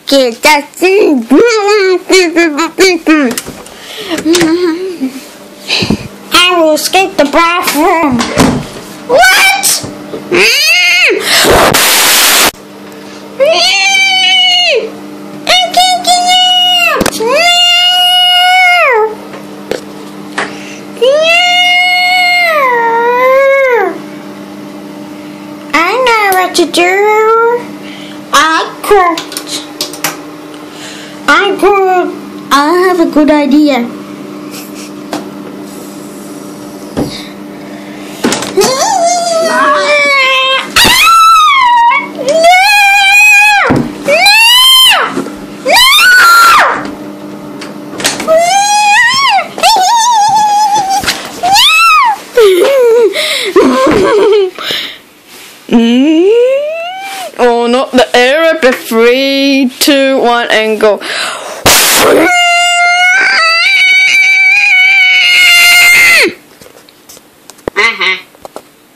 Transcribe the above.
get that thing. I will escape the bathroom. What? I can't get out. I know what to do. I have a good idea. Oh, not the air up to 3, 2, 1 and go.